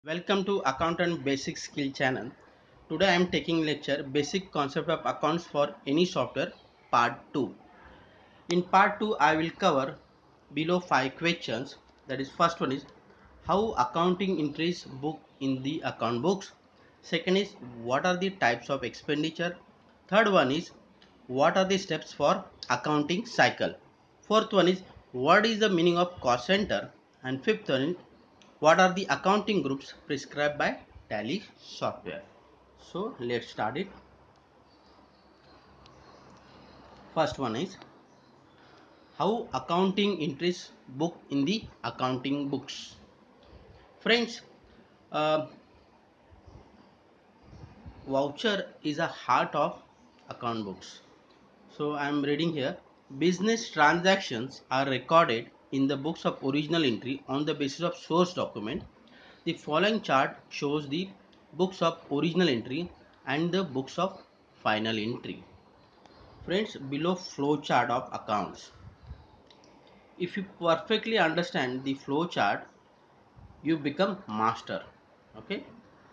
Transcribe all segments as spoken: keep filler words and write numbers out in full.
Welcome to Accountant Basic Skill channel. Today I am taking lecture Basic Concept of Accounts for Any Software Part two. In Part two I will cover below five questions. That is, first one is how accounting entries book in the account books. Second is what are the types of expenditure. Third one is what are the steps for accounting cycle. Fourth one is what is the meaning of cost center. And fifth one is what are the accounting groups prescribed by Tally software. So let's start it. First one is how accounting entries book in the accounting books. Friends, uh, voucher is a heart of account books. So I am reading here. Business transactions are recorded in the books of original entry on the basis of source document. The following chart shows the books of original entry and the books of final entry. Friends, below flow chart of accounts. If you perfectly understand the flow chart, you become master. Okay,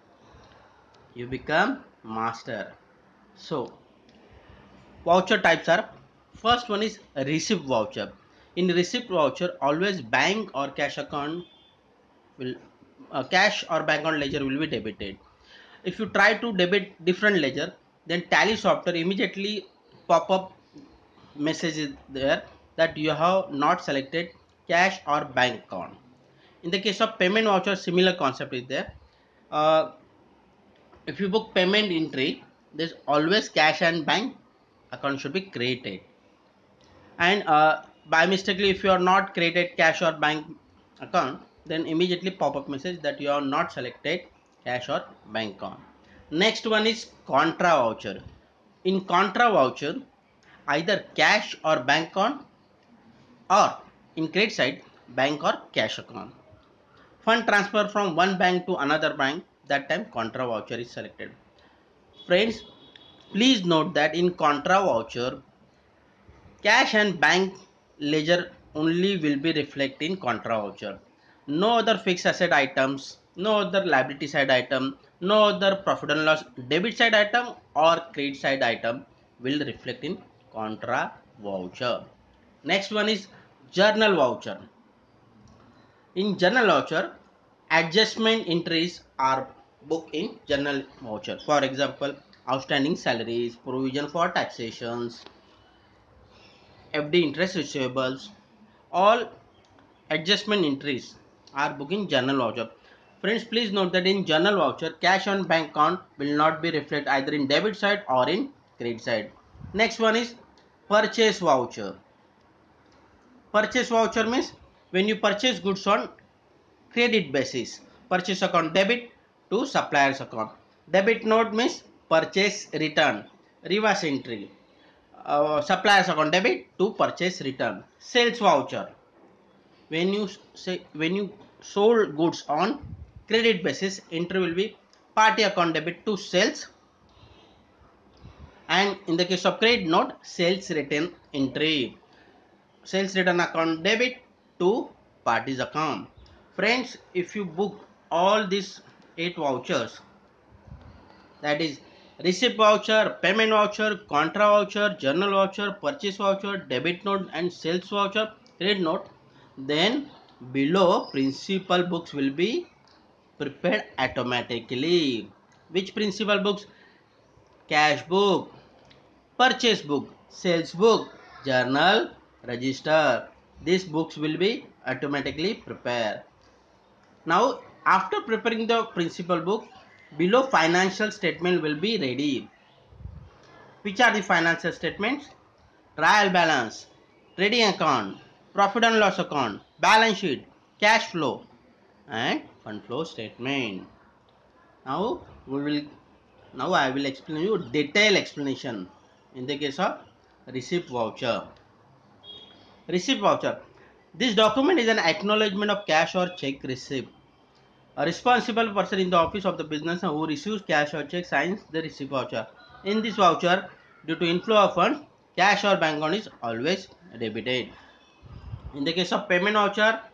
you become master. So voucher types are, first one is receipt voucher. In receipt voucher, always bank or cash account will uh, cash or bank account ledger will be debited. If you try to debit different ledger, then Tally software immediately pop up message is there that you have not selected cash or bank account. In the case of payment voucher, similar concept is there. Uh, if you book payment entry, there's always cash and bank account should be created. And uh, by mistakenly, if you are not created cash or bank account, then immediately pop up message that you are not selected cash or bank account. Next one is contra voucher. In contra voucher, either cash or bank account, or in credit side, bank or cash account. Fund transfer from one bank to another bank, that time contra voucher is selected. Friends, please note that in contra voucher, cash and bank ledger only will be reflected in contra voucher. No other fixed asset items, no other liability side item, no other profit and loss debit side item or credit side item will reflect in contra voucher. Next one is journal voucher. In journal voucher, adjustment entries are booked in journal voucher. For example, outstanding salaries, provision for taxations, F D interest receivables, all adjustment entries are booked in journal voucher. Friends, please note that in journal voucher, cash on bank account will not be reflected either in debit side or in credit side. Next one is purchase voucher. Purchase voucher means when you purchase goods on credit basis. Purchase account debit to supplier's account. Debit note means purchase return. Reverse entry. Uh, supplier's account debit to purchase return. Sales voucher. When you say when you sold goods on credit basis, entry will be party account debit to sales, and in the case of credit note, sales return entry. Sales return account debit to party's account. Friends, if you book all these eight vouchers, that is receipt voucher, payment voucher, contra voucher, journal voucher, purchase voucher, debit note and sales voucher, credit note, then below principal books will be prepared automatically. Which principal books? Cash book, purchase book, sales book, journal, register. These books will be automatically prepared. Now, after preparing the principal book, below financial statement will be ready. Which are the financial statements? Trial balance, trading account, profit and loss account, balance sheet, cash flow, and fund flow statement. Now we will now I will explain you detailed explanation in the case of receipt voucher. Receipt voucher. This document is an acknowledgement of cash or check receipt. A responsible person in the office of the business who receives cash or check signs the receipt voucher. In this voucher, due to inflow of funds, cash or bank account is always debited. In the case of payment voucher,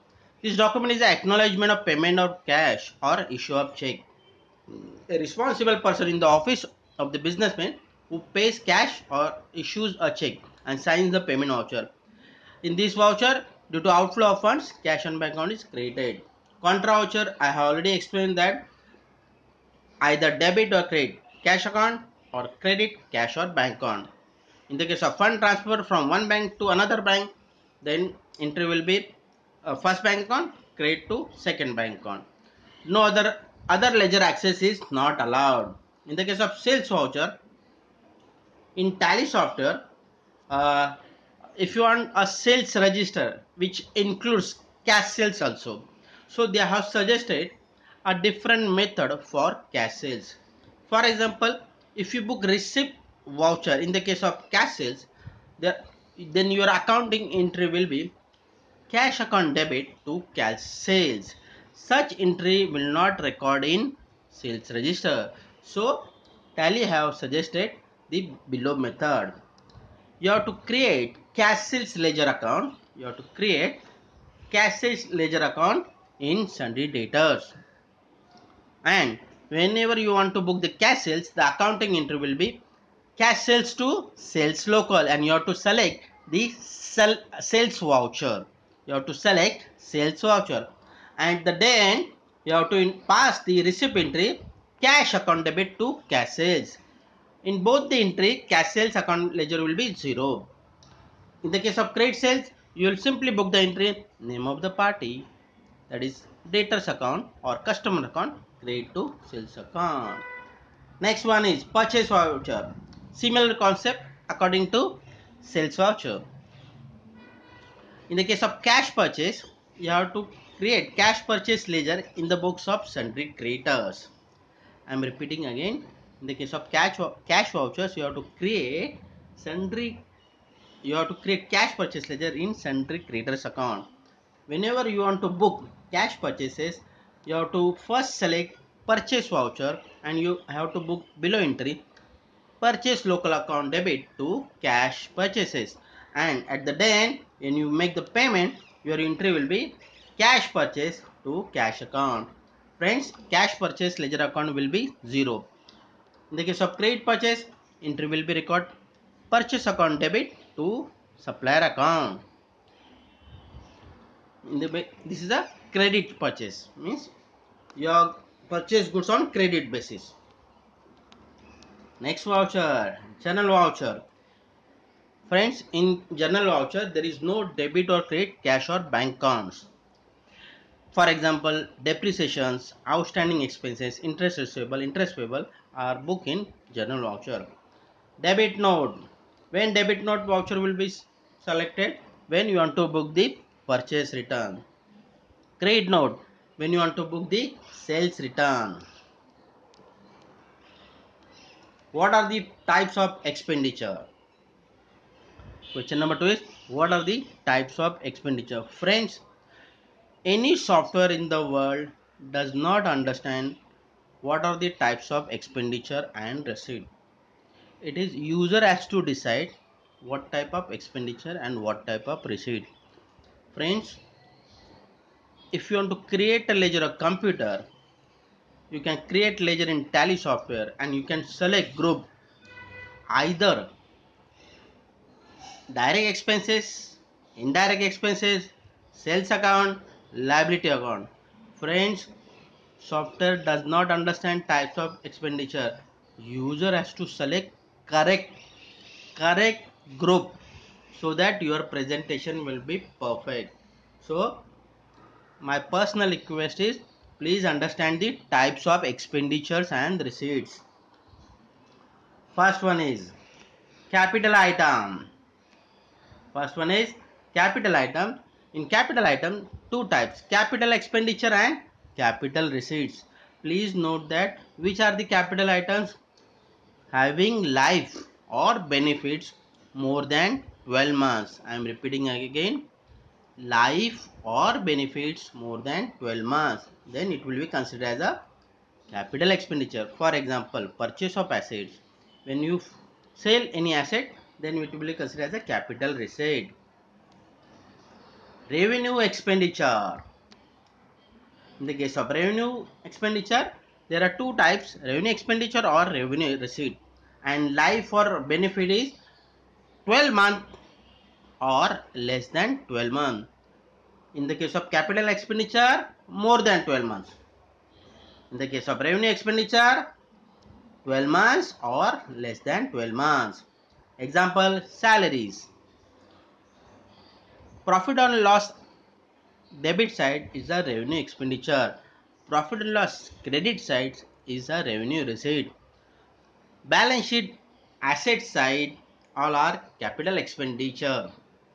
This document is the acknowledgement of payment of cash or issue of check. A responsible person in the office of the businessman who pays cash or issues a check and signs the payment voucher. In this voucher, due to outflow of funds, cash on bank account is created. Contra voucher, I have already explained that either debit or credit cash account or credit cash or bank account. In the case of fund transfer from one bank to another bank, then entry will be uh, first bank account, credit to second bank account. No other other ledger access is not allowed. In the case of sales voucher, in Tally software, uh, if you want a sales register which includes cash sales also, so they have suggested a different method for cash sales. For example, if you book receipt voucher in the case of cash sales, then your accounting entry will be cash account debit to cash sales. Such entry will not record in sales register. So Tally have suggested the below method. You have to create cash sales ledger account. You have to create cash sales ledger account in sundry debtors. And whenever you want to book the cash sales, the accounting entry will be cash sales to sales local, and you have to select the sell, sales voucher. You have to select sales voucher, and the day end you have to pass the receipt entry cash account debit to cash sales. In both the entry, cash sales account ledger will be zero. In the case of credit sales, you will simply book the entry name of the party, that is debtors account or customer account, credit to sales account. Next one is purchase voucher. Similar concept according to sales voucher. In the case of cash purchase, you have to create cash purchase ledger in the books of sundry creditors. I am repeating again. In the case of cash cash vouchers, you have to create sundry. You have to create cash purchase ledger in sundry creditors account. Whenever you want to book cash purchases, you have to first select purchase voucher and you have to book below entry purchase local account debit to cash purchases, and at the end when you make the payment your entry will be cash purchase to cash account. Friends, cash purchase ledger account will be zero. In the case of credit purchase, entry will be record purchase account debit to supplier account. In the this is a credit purchase, means your purchase goods on credit basis. Next voucher, channel voucher. Friends, in journal voucher, there is no debit or credit, cash or bank accounts. For example, depreciations, outstanding expenses, interest receivable, interest payable are booked in journal voucher. Debit note. When debit note voucher will be selected? When you want to book the purchase return. Credit note. When you want to book the sales return. What are the types of expenditure? Question number two is, what are the types of expenditure? Friends, any software in the world does not understand what are the types of expenditure and receipt. It is user has to decide what type of expenditure and what type of receipt. Friends, if you want to create a ledger of computer, you can create ledger in Tally software and you can select group either direct expenses, indirect expenses, sales account, liability account. Friends, software does not understand types of expenditure. User has to select correct correct group so that your presentation will be perfect. So my personal request is, please understand the types of expenditures and receipts. First one is capital item. First one is capital item. In capital item, two types, capital expenditure and capital receipts. Please note that which are the capital items having life or benefits more than twelve months. I am repeating again, life or benefits more than twelve months. Then it will be considered as a capital expenditure. For example, purchase of assets. When you sell any asset, then it will be considered as a capital receipt. Revenue expenditure. In the case of revenue expenditure, there are two types: revenue expenditure or revenue receipt. And life for benefit is twelve months or less than twelve months. In the case of capital expenditure, more than twelve months. In the case of revenue expenditure, twelve months or less than twelve months. Example, salaries. Profit and loss debit side is a revenue expenditure. Profit and loss credit side is a revenue receipt. Balance sheet asset side all are capital expenditure.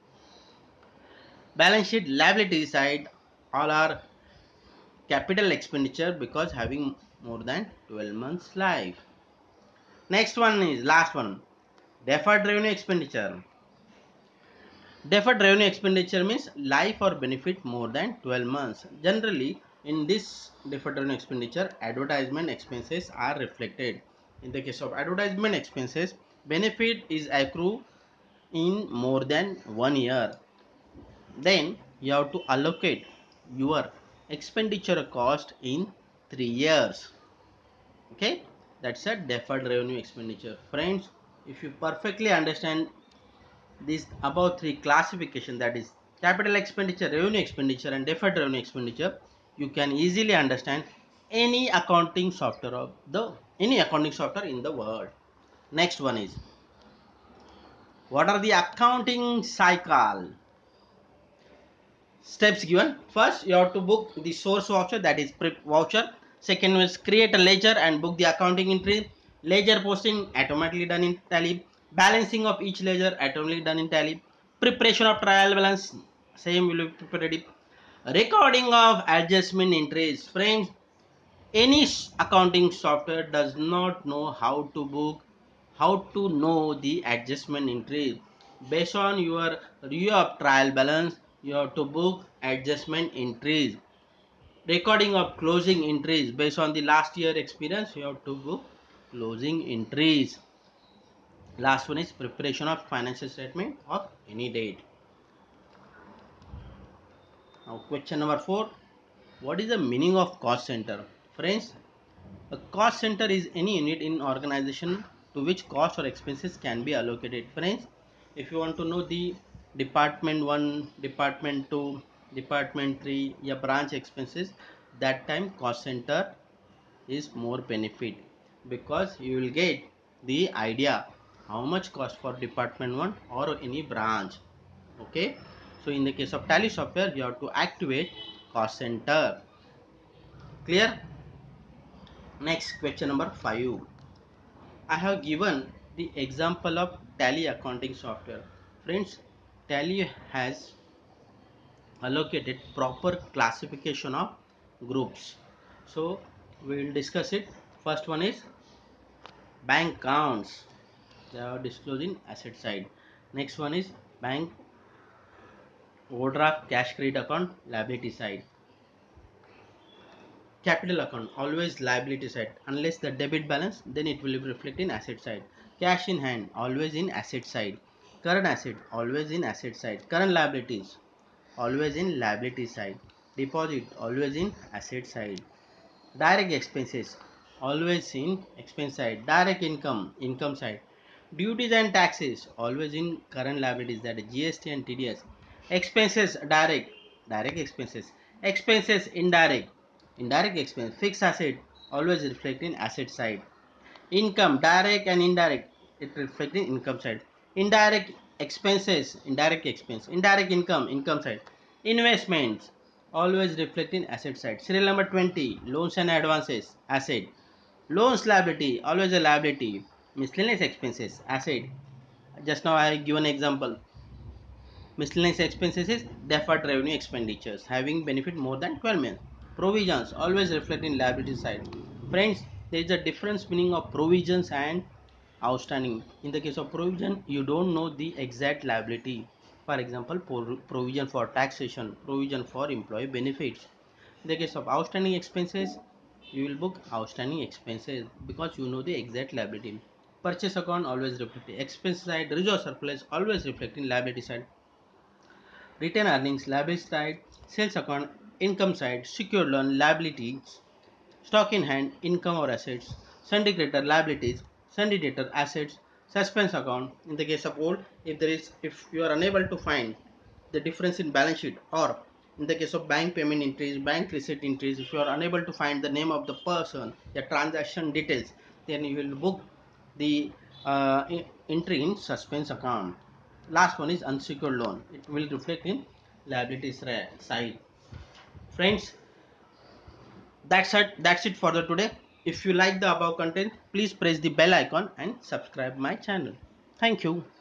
Balance sheet liability side all are capital expenditure because having more than twelve months life. Next one is last one, deferred revenue expenditure. Deferred revenue expenditure means life or benefit more than twelve months. Generally, in this deferred revenue expenditure, advertisement expenses are reflected. In the case of advertisement expenses, benefit is accrued in more than one year. Then you have to allocate your expenditure cost in three years. Okay, that's a deferred revenue expenditure. Friends, if you perfectly understand these above three classification, that is capital expenditure, revenue expenditure and deferred revenue expenditure, you can easily understand any accounting software of the any accounting software in the world. Next one is, what are the accounting cycle steps given? First, you have to book the source voucher, that is prep voucher. Second is create a ledger and book the accounting entry. Ledger posting automatically done in Tally. Balancing of each ledger automatically done in Tally. Preparation of trial balance, same will be prepared. Recording of adjustment entries. Friends, any accounting software does not know how to book, how to know the adjustment entries. Based on your review of trial balance, you have to book adjustment entries. Recording of closing entries, based on the last year experience, you have to book closing entries. Last one is preparation of financial statement of any date. Now question number four, what is the meaning of cost center? Friends, a cost center is any unit in organization to which cost or expenses can be allocated. Friends, if you want to know the department one, department two, department three, yeah, branch expenses, that time cost center is more benefit, because you will get the idea how much cost for department one or any branch. Okay, so in the case of Tally software, you have to activate cost center. Clear? Next, question number five. I have given the example of Tally accounting software. Friends, Tally has allocated proper classification of groups. So we will discuss it. First one is bank accounts. They are disclosed in asset side. Next one is bank overdraft cash credit account, liability side. Capital account, always liability side. Unless the debit balance, then it will reflect in asset side. Cash in hand, always in asset side. Current asset, always in asset side. Current liabilities, always in liability side. Deposit, always in asset side. Direct expenses, always in expense side. Direct income, income side. Duties and taxes, always in current liabilities, that is G S T and T D S. Expenses, direct, direct expenses. Expenses, indirect, indirect expense. Fixed asset, always reflect in asset side. Income, direct and indirect, it reflect in income side. Indirect expenses, indirect expense. Indirect income, income side. Investments, always reflect in asset side. Serial number twenty, loans and advances, asset. Loans liability, always a liability. Miscellaneous expenses, asset. Just now I give an example. Miscellaneous expenses is deferred revenue expenditures having benefit more than twelve months. Provisions, always reflect in liability side. Friends, there is a difference meaning of provisions and outstanding. In the case of provision, you don't know the exact liability. For example, provision for taxation, provision for employee benefits. In the case of outstanding expenses, you will book outstanding expenses because you know the exact liability. Purchase account, always reflect expense side. Reserve surplus, always reflect in liability side. Retained earnings, liability side. Sales account, income side, secured loan, liabilities, stock in hand, income or assets, syndicator liabilities, syndicator assets, suspense account. In the case of old, if there is, if you are unable to find the difference in balance sheet, or in the case of bank payment entries, bank receipt entries, if you are unable to find the name of the person, the transaction details, then you will book the uh, entry in suspense account. Last one is unsecured loan. It will reflect in liabilities side. Friends, that's it. That's it for the today. If you like the above content, please press the bell icon and subscribe my channel. Thank you.